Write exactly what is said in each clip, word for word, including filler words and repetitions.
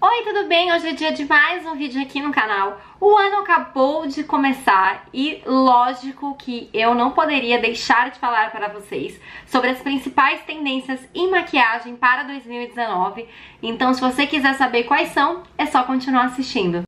Oi, tudo bem? Hoje é dia de mais um vídeo aqui no canal. O ano acabou de começar e lógico que eu não poderia deixar de falar para vocês sobre as principais tendências em maquiagem para dois mil e dezenove. Então, se você quiser saber quais são, é só continuar assistindo.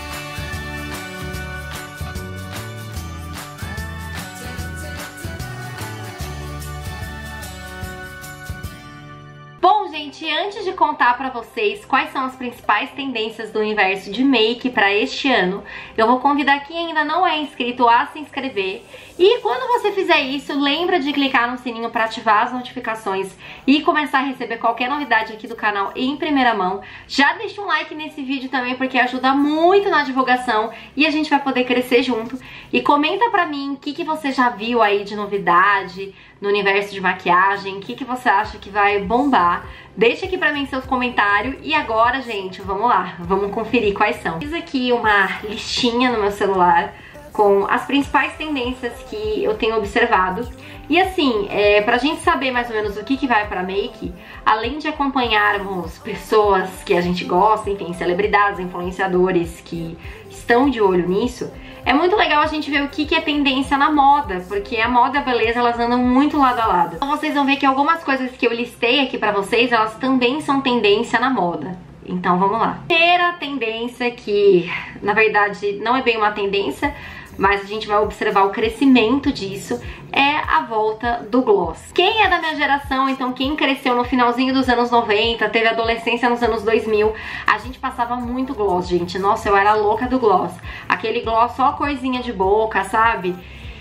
Bom, gente, antes de contar pra vocês quais são as principais tendências do universo de make pra este ano, eu vou convidar quem ainda não é inscrito a se inscrever. E quando você fizer isso, lembra de clicar no sininho pra ativar as notificações e começar a receber qualquer novidade aqui do canal em primeira mão. Já deixa um like nesse vídeo também, porque ajuda muito na divulgação e a gente vai poder crescer junto. E comenta pra mim o que, que você já viu aí de novidade no universo de maquiagem, o que, que você acha que vai bombar. Deixa aqui pra mim seus comentários. E agora, gente, vamos lá, vamos conferir quais são. Fiz aqui uma listinha no meu celular com as principais tendências que eu tenho observado. E assim, é, pra gente saber mais ou menos o que, que vai pra make, além de acompanharmos pessoas que a gente gosta, enfim, celebridades, influenciadores que estão de olho nisso, é muito legal a gente ver o que, que é tendência na moda, porque a moda e a beleza, elas andam muito lado a lado. Então vocês vão ver que algumas coisas que eu listei aqui pra vocês, elas também são tendência na moda. Então vamos lá. Primeira tendência, que na verdade não é bem uma tendência, mas a gente vai observar o crescimento disso, é a volta do gloss. Quem é da minha geração, então quem cresceu no finalzinho dos anos noventa, teve adolescência nos anos dois mil, a gente passava muito gloss, gente. Nossa, eu era louca do gloss. Aquele gloss só corzinha de boca, sabe?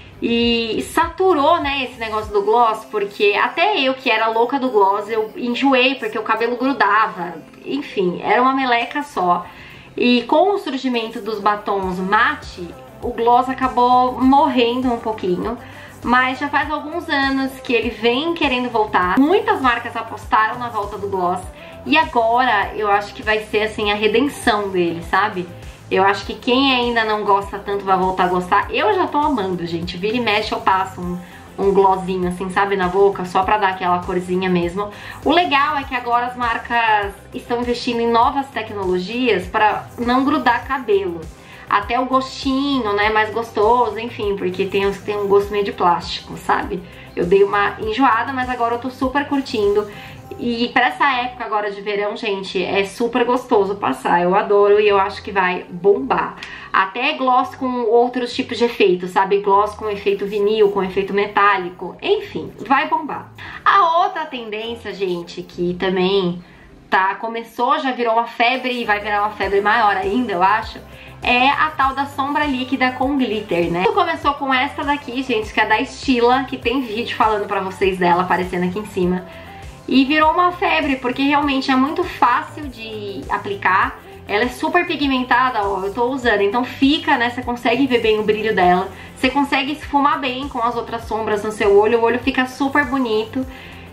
E saturou, né, esse negócio do gloss, porque até eu que era louca do gloss, eu enjoei porque o cabelo grudava. Enfim, era uma meleca só. E com o surgimento dos batons mate, o gloss acabou morrendo um pouquinho, mas já faz alguns anos que ele vem querendo voltar. Muitas marcas apostaram na volta do gloss e agora eu acho que vai ser assim a redenção dele, sabe? Eu acho que quem ainda não gosta tanto vai voltar a gostar. Eu já tô amando, gente. Vira e mexe eu passo um, um glossinho assim, sabe, na boca, só pra dar aquela corzinha mesmo. O legal é que agora as marcas estão investindo em novas tecnologias pra não grudar cabelo. Até o gostinho, né, mais gostoso, enfim, porque tem uns que tem um gosto meio de plástico, sabe? Eu dei uma enjoada, mas agora eu tô super curtindo. E pra essa época agora de verão, gente, é super gostoso passar. Eu adoro e eu acho que vai bombar. Até gloss com outros tipos de efeitos, sabe? Gloss com efeito vinil, com efeito metálico, enfim, vai bombar. A outra tendência, gente, que também tá, começou, já virou uma febre e vai virar uma febre maior ainda, eu acho, é a tal da sombra líquida com glitter, né? Tudo começou com essa daqui, gente, que é da Stila, que tem vídeo falando pra vocês dela, aparecendo aqui em cima. E virou uma febre, porque realmente é muito fácil de aplicar. Ela é super pigmentada, ó, eu tô usando, então fica, né, você consegue ver bem o brilho dela. Você consegue esfumar bem com as outras sombras no seu olho, o olho fica super bonito.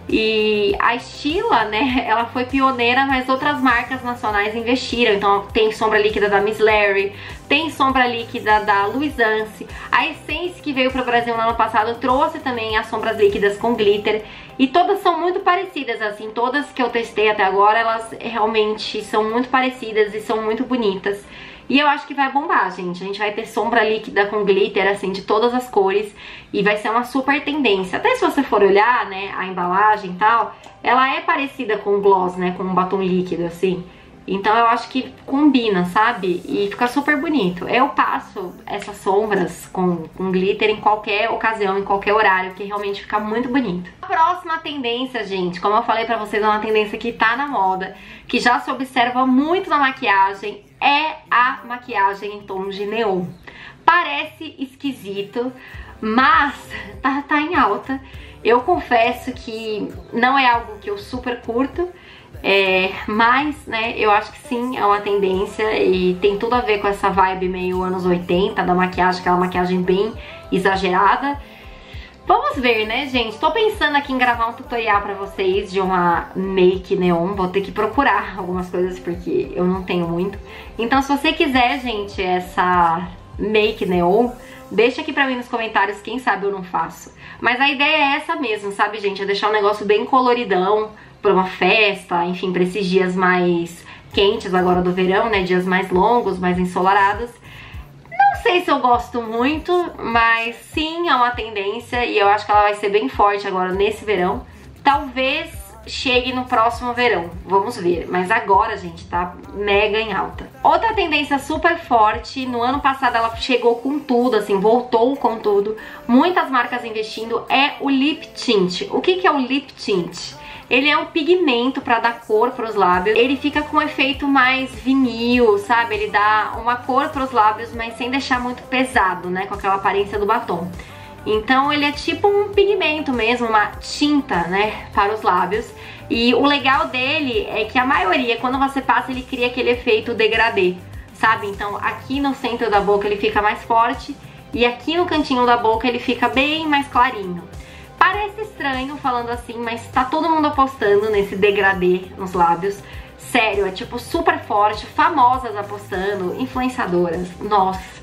E a Stila, né, ela foi pioneira, mas outras marcas nacionais investiram. Então tem sombra líquida da Miss Larry, tem sombra líquida da Luisance. A Essence, que veio pro Brasil no ano passado, trouxe também as sombras líquidas com glitter. E todas são muito parecidas, assim, todas que eu testei até agora, elas realmente são muito parecidas e são muito bonitas. E eu acho que vai bombar, gente. A gente vai ter sombra líquida com glitter, assim, de todas as cores. E vai ser uma super tendência. Até se você for olhar, né, a embalagem e tal, ela é parecida com gloss, né, com um batom líquido, assim. Então eu acho que combina, sabe? E fica super bonito. Eu passo essas sombras com, com glitter em qualquer ocasião, em qualquer horário, que realmente fica muito bonito. A próxima tendência, gente, como eu falei pra vocês, é uma tendência que tá na moda, que já se observa muito na maquiagem, é a maquiagem em tons de neon. Parece esquisito, mas tá, tá em alta. Eu confesso que não é algo que eu super curto, é, mas, né, eu acho que sim, é uma tendência e tem tudo a ver com essa vibe meio anos oitenta da maquiagem, aquela maquiagem bem exagerada. Vamos ver, né, gente? Tô pensando aqui em gravar um tutorial pra vocês de uma make neon. Vou ter que procurar algumas coisas porque eu não tenho muito. Então, se você quiser, gente, essa make neon, deixa aqui pra mim nos comentários, quem sabe eu não faço. Mas a ideia é essa mesmo, sabe, gente? É deixar um negócio bem coloridão pra uma festa, enfim, pra esses dias mais quentes agora do verão, né? Dias mais longos, mais ensolarados. Não sei se eu gosto muito, mas sim, é uma tendência e eu acho que ela vai ser bem forte agora nesse verão. Talvez chegue no próximo verão, vamos ver, mas agora, gente, tá mega em alta. Outra tendência super forte, no ano passado ela chegou com tudo, assim, voltou com tudo, muitas marcas investindo, é o lip tint. O que que é o lip tint? Ele é um pigmento pra dar cor pros lábios, ele fica com um efeito mais vinil, sabe? Ele dá uma cor pros lábios, mas sem deixar muito pesado, né, com aquela aparência do batom. Então ele é tipo um pigmento mesmo, uma tinta, né, para os lábios. E o legal dele é que a maioria, quando você passa, ele cria aquele efeito degradê, sabe? Então aqui no centro da boca ele fica mais forte e aqui no cantinho da boca ele fica bem mais clarinho. Parece estranho falando assim, mas tá todo mundo apostando nesse degradê nos lábios. Sério, é tipo super forte, famosas apostando, influenciadoras, nossa.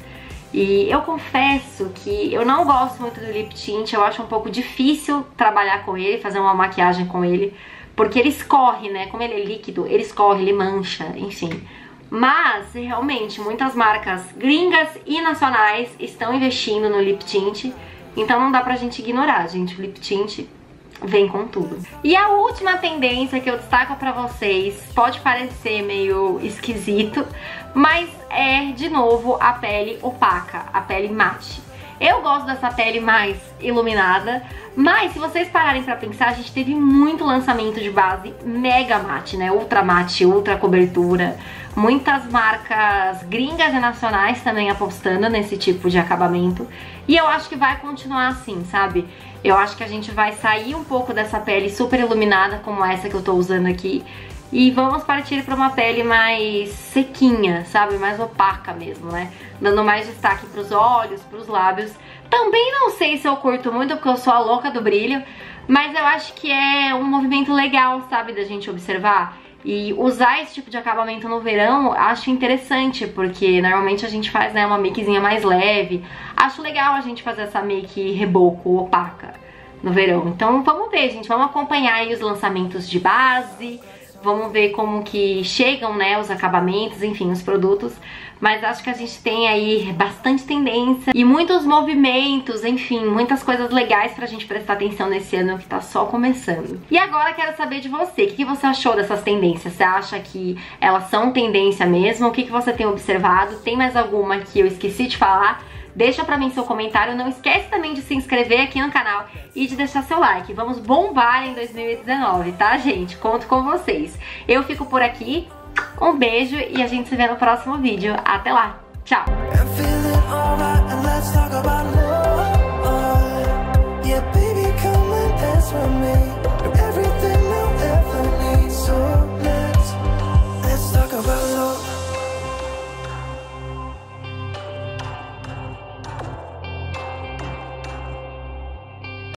E eu confesso que eu não gosto muito do lip tint, eu acho um pouco difícil trabalhar com ele, fazer uma maquiagem com ele, porque ele escorre, né? Como ele é líquido, ele escorre, ele mancha, enfim. Mas, realmente, muitas marcas gringas e nacionais estão investindo no lip tint, então não dá pra gente ignorar, gente. O lip tint vem com tudo. E a última tendência que eu destaco pra vocês, pode parecer meio esquisito, mas é, de novo, a pele opaca, a pele mate. Eu gosto dessa pele mais iluminada, mas se vocês pararem pra pensar, a gente teve muito lançamento de base mega mate, né? Ultra mate, ultra cobertura. Muitas marcas gringas e nacionais também apostando nesse tipo de acabamento. E eu acho que vai continuar assim, sabe? Eu acho que a gente vai sair um pouco dessa pele super iluminada como essa que eu tô usando aqui e vamos partir para uma pele mais sequinha, sabe? Mais opaca mesmo, né? Dando mais destaque pros olhos, pros lábios. Também não sei se eu curto muito porque eu sou a louca do brilho, mas eu acho que é um movimento legal, sabe? Da gente observar. E usar esse tipo de acabamento no verão, acho interessante, porque normalmente a gente faz, né, uma makezinha mais leve. Acho legal a gente fazer essa make reboco, opaca, no verão. Então vamos ver, gente, vamos acompanhar aí os lançamentos de base, vamos ver como que chegam, né, os acabamentos, enfim, os produtos. Mas acho que a gente tem aí bastante tendência e muitos movimentos, enfim, muitas coisas legais pra gente prestar atenção nesse ano que tá só começando. E agora quero saber de você, o que você achou dessas tendências? Você acha que elas são tendência mesmo? O que você tem observado? Tem mais alguma que eu esqueci de falar? Deixa pra mim seu comentário, não esquece também de se inscrever aqui no canal e de deixar seu like. Vamos bombar em dois mil e dezenove, tá, gente? Conto com vocês. Eu fico por aqui, um beijo e a gente se vê no próximo vídeo. Até lá, tchau!